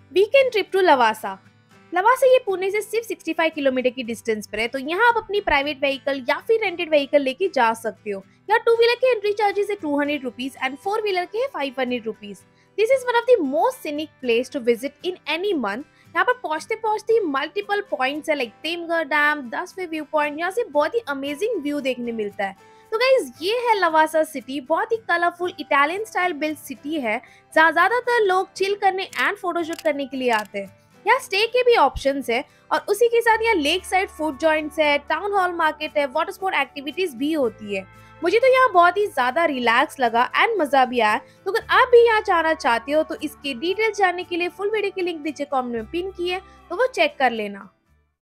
Weekend trip to Lavasa. Lavasa ये पुणे से सिर्फ 65 किलोमीटर की डिस्टेंस पर है, तो यहाँ आप अपनी प्राइवेट व्हीकल या फिर रेंटेड व्हीकल लेके जा सकते हो। यहाँ टू व्हीलर के एंट्री चार्जेस है 200 रुपीज एंड फोर व्हीलर के है 500 rupees. This is one of the most scenic place to visit in any month. यहाँ पर पहुंचते पहुंचते मल्टीपल पॉइंट्स है लाइक तेमगढ़ डैम, 10वें व्यू पॉइंट। यहाँ से बहुत ही अमेजिंग व्यू देखने मिलता है। तो गाइज ये है लवासा सिटी, बहुत ही colourful Italian style build city है जहाँ ज्यादातर लोग चिल करने एंड फोटोशूट करने के लिए आते हैं। यहाँ स्टे के भी ऑप्शंस है और उसी के साथ यहाँ लेक साइड फूड जॉइंट्स है, टाउन हॉल मार्केट है, वाटर स्पोर्ट एक्टिविटीज भी होती है। मुझे तो यहाँ बहुत ही ज्यादा रिलैक्स लगा एंड मजा भी आया। तो अगर आप भी यहाँ जाना चाहते हो तो इसके डिटेल्स जानने के लिए फुल वीडियो की लिंक नीचे कमेंट में पिन की है, तो वो चेक कर लेना।